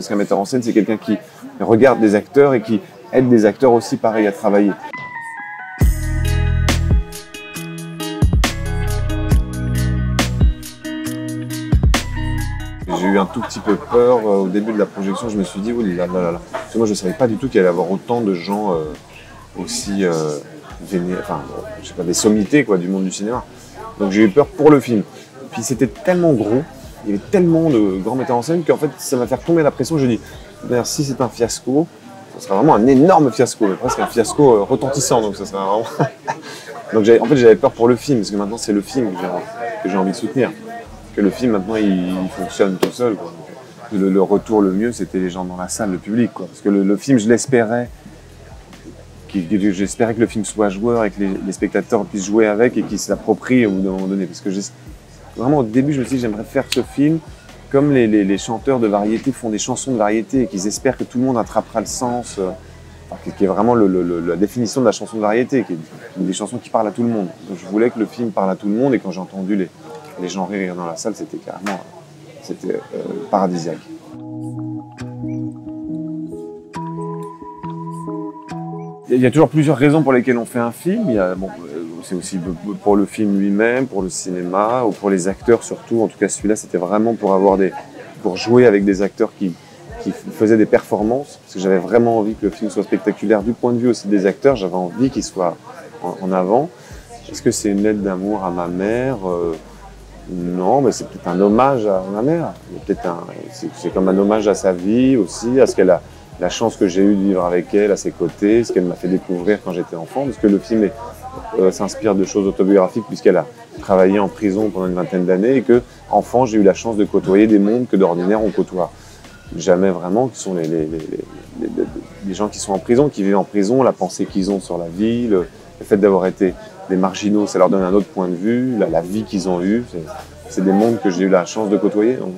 Parce qu'un metteur en scène, c'est quelqu'un qui regarde des acteurs et qui aide des acteurs aussi pareil à travailler. J'ai eu un tout petit peu peur au début de la projection, je me suis dit, oui, là. Parce que moi, je ne savais pas du tout qu'il allait y avoir autant de gens aussi enfin, je sais pas, des sommités quoi, du monde du cinéma. Donc j'ai eu peur pour le film. Puis c'était tellement gros, il y avait tellement de grands metteurs en scène qu'en fait, ça m'a fait tomber la pression. Je dis, si c'est un fiasco, ce sera vraiment un énorme fiasco, mais presque un fiasco retentissant. Donc ça sera vraiment... Donc en fait, j'avais peur pour le film, parce que maintenant, c'est le film que j'ai envie de soutenir. Que le film, maintenant, il fonctionne tout seul, quoi. Le retour le mieux, c'était les gens dans la salle, le public, quoi. Parce que le film, je l'espérais. J'espérais que le film soit joueur et que les spectateurs puissent jouer avec et qu'ils s'approprient au bout d'un moment donné. Parce que vraiment, au début, je me suis dit, j'aimerais faire ce film comme les chanteurs de variété font des chansons de variété et qu'ils espèrent que tout le monde attrapera le sens, qui est vraiment la définition de la chanson de variété, qui est des chansons qui parlent à tout le monde. Donc, je voulais que le film parle à tout le monde et quand j'ai entendu les gens rire dans la salle, c'était carrément paradisiaque. Il y a toujours plusieurs raisons pour lesquelles on fait un film. C'est aussi pour le film lui-même, pour le cinéma, ou pour les acteurs surtout. En tout cas, celui-là, c'était vraiment pour jouer avec des acteurs qui faisaient des performances. Parce que j'avais vraiment envie que le film soit spectaculaire du point de vue aussi des acteurs. J'avais envie qu'il soit en avant. Est-ce que c'est une lettre d'amour à ma mère? Non, mais c'est peut-être un hommage à ma mère. C'est comme un hommage à sa vie aussi, à ce qu'elle a. La chance que j'ai eue de vivre avec elle, à ses côtés, ce qu'elle m'a fait découvrir quand j'étais enfant, parce que le film s'inspire de choses autobiographiques, puisqu'elle a travaillé en prison pendant une vingtaine d'années, et que, enfant, j'ai eu la chance de côtoyer des mondes que d'ordinaire on côtoie jamais vraiment, qui sont les gens qui sont en prison, qui vivent en prison, la pensée qu'ils ont sur la vie, le fait d'avoir été des marginaux, ça leur donne un autre point de vue, la vie qu'ils ont eue, c'est des mondes que j'ai eu la chance de côtoyer. Donc.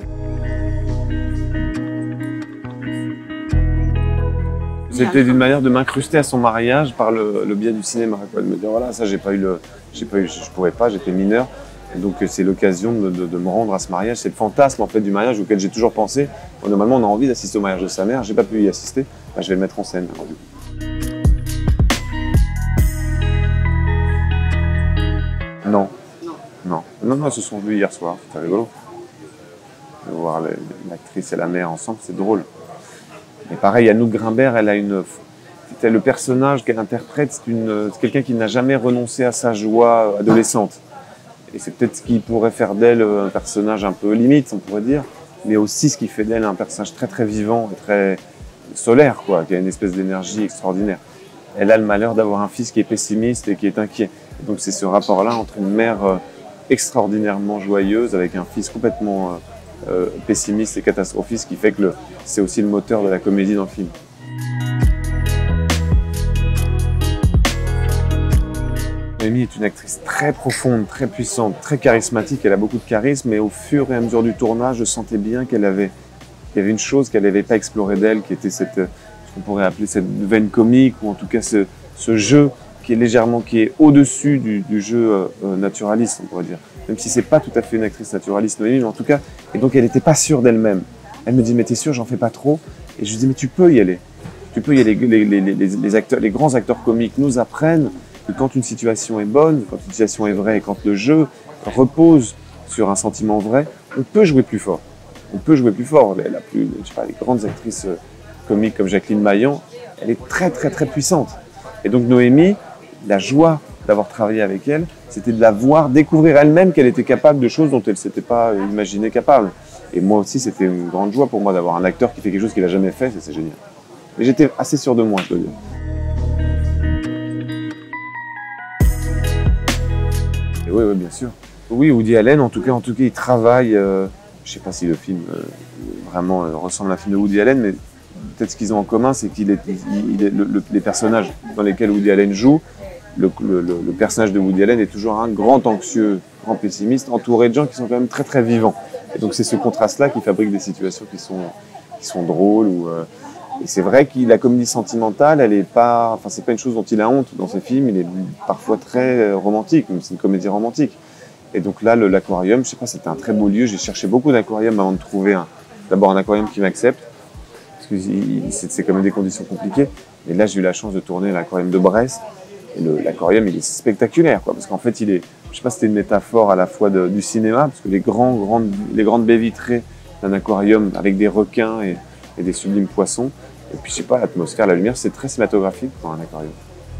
C'était d'une manière de m'incruster à son mariage par le biais du cinéma, quoi, de me dire voilà, ça je pourrais pas, j'étais mineur, et donc c'est l'occasion de me rendre à ce mariage, c'est le fantasme en fait du mariage auquel j'ai toujours pensé. Bon, normalement on a envie d'assister au mariage de sa mère, j'ai pas pu y assister, je vais le mettre en scène. Non, ils se sont vus hier soir, c'était rigolo. De voir l'actrice et la mère ensemble, c'est drôle. Et pareil, Anouk Grimbert, le personnage qu'elle interprète, c'est quelqu'un qui n'a jamais renoncé à sa joie adolescente. Et c'est peut-être ce qui pourrait faire d'elle un personnage un peu limite, on pourrait dire, mais aussi ce qui fait d'elle un personnage très très vivant et très solaire, quoi, qui a une espèce d'énergie extraordinaire. Elle a le malheur d'avoir un fils qui est pessimiste et qui est inquiet. Et donc c'est ce rapport-là entre une mère extraordinairement joyeuse avec un fils complètement pessimiste et catastrophiste qui fait que c'est aussi le moteur de la comédie dans le film. Noémie est une actrice très profonde, très puissante, très charismatique. Elle a beaucoup de charisme, mais au fur et à mesure du tournage, je sentais bien qu'il y avait une chose qu'elle n'avait pas explorée d'elle, qui était ce qu'on pourrait appeler cette veine comique, ou en tout cas ce jeu qui est au-dessus du jeu naturaliste, on pourrait dire. Même si c'est pas tout à fait une actrice naturaliste, Noémie, mais en tout cas, et donc elle n'était pas sûre d'elle-même. Elle me dit, mais t'es sûre, j'en fais pas trop? Et je lui dis, mais tu peux y aller. Tu peux y aller. Les grands acteurs comiques nous apprennent que quand une situation est bonne, quand une situation est vraie, et quand le jeu repose sur un sentiment vrai, on peut jouer plus fort. On peut jouer plus fort. Les grandes actrices comiques comme Jacqueline Maillan, elle est très très très puissante. Et donc Noémie, la joie d'avoir travaillé avec elle, c'était de la voir découvrir elle-même qu'elle était capable de choses dont elle ne s'était pas imaginée capable. Et moi aussi, c'était une grande joie pour moi d'avoir un acteur qui fait quelque chose qu'il n'a jamais fait, c'est génial. Et j'étais assez sûr de moi, je dois dire. Et oui, bien sûr. Oui, Woody Allen, en tout cas, il travaille. Je ne sais pas si le film vraiment ressemble à un film de Woody Allen, mais peut-être ce qu'ils ont en commun, c'est les personnages dans lesquels Woody Allen joue. Le personnage de Woody Allen est toujours un grand anxieux, grand pessimiste, entouré de gens qui sont quand même très très vivants. Et donc c'est ce contraste-là qui fabrique des situations qui sont drôles. Et c'est vrai que la comédie sentimentale, c'est pas une chose dont il a honte dans ses films. Il est parfois très romantique, même c'est une comédie romantique. Et donc là, l'aquarium, je sais pas, c'était un très beau lieu. J'ai cherché beaucoup d'aquariums avant de trouver d'abord un aquarium qui m'accepte. parce que c'est quand même des conditions compliquées. Et là, j'ai eu la chance de tourner à l'Aquarium de Brest. Et l'Aquarium, il est spectaculaire, quoi, parce qu'en fait, je sais pas si c'était une métaphore à la fois du cinéma, parce que les grandes baies vitrées d'un aquarium avec des requins et des sublimes poissons. Et puis, je sais pas, l'atmosphère, la lumière, c'est très cinématographique pour un aquarium.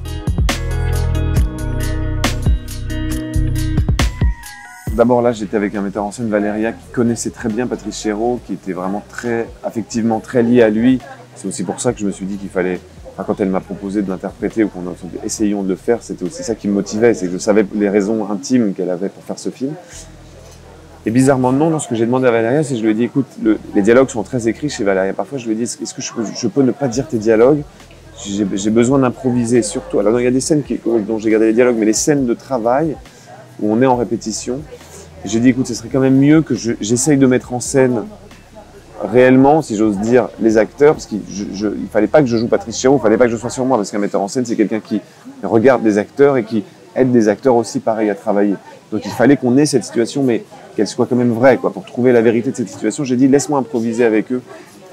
D'abord là, j'étais avec un metteur en scène, Valéria, qui connaissait très bien Patrice Chéreau, qui était vraiment affectivement très lié à lui. C'est aussi pour ça que je me suis dit qu'il fallait, quand elle m'a proposé de l'interpréter ou essayons de le faire, c'était aussi ça qui me motivait, c'est que je savais les raisons intimes qu'elle avait pour faire ce film. Et bizarrement non, ce que j'ai demandé à Valéria, c'est que je lui ai dit, écoute, les dialogues sont très écrits chez Valéria. Parfois, je lui ai dit, est-ce que je peux ne pas dire tes dialogues? J'ai besoin d'improviser, surtout. Alors, il y a des scènes dont j'ai gardé les dialogues, mais les scènes de travail, où on est en répétition, j'ai dit, écoute, ce serait quand même mieux que j'essaye de mettre en scène réellement, si j'ose dire, les acteurs, parce qu'il fallait pas que je joue Patrice Chéreau, il fallait pas que je sois sur moi, parce qu'un metteur en scène, c'est quelqu'un qui regarde des acteurs et qui aide des acteurs aussi pareil à travailler. Donc il fallait qu'on ait cette situation, mais qu'elle soit quand même vraie, quoi. Pour trouver la vérité de cette situation, j'ai dit, laisse-moi improviser avec eux.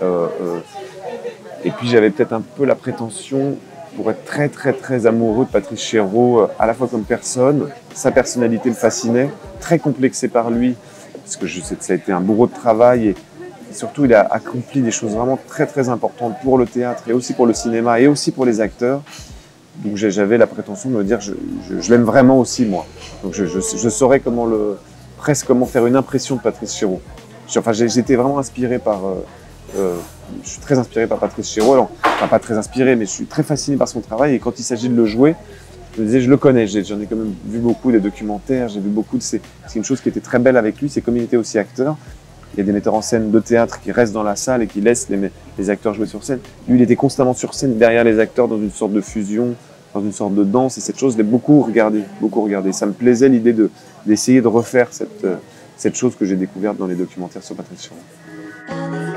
Et puis j'avais peut-être un peu la prétention, pour être très très très amoureux de Patrice Chéreau, à la fois comme personne, sa personnalité le fascinait, très complexé par lui, parce que je sais que ça a été un bourreau de travail, et surtout il a accompli des choses vraiment très très importantes pour le théâtre, et aussi pour le cinéma, et aussi pour les acteurs. Donc j'avais la prétention de me dire, je l'aime vraiment aussi moi. Donc je saurais presque comment faire une impression de Patrice Chéreau. Enfin j'étais vraiment inspiré par... je suis très inspiré par Patrice Chéreau, alors, enfin pas très inspiré, mais je suis très fasciné par son travail, et quand il s'agit de le jouer, je me disais, je le connais, j'en ai quand même vu beaucoup des documentaires, j'ai vu beaucoup c'est une chose qui était très belle avec lui, c'est comme il était aussi acteur. Il y a des metteurs en scène de théâtre qui restent dans la salle et qui laissent les acteurs jouer sur scène. Lui, il était constamment sur scène, derrière les acteurs, dans une sorte de fusion, dans une sorte de danse, et cette chose, je l'ai beaucoup regardé. Ça me plaisait l'idée d'essayer de refaire cette chose que j'ai découverte dans les documentaires sur Patrice Chéreau.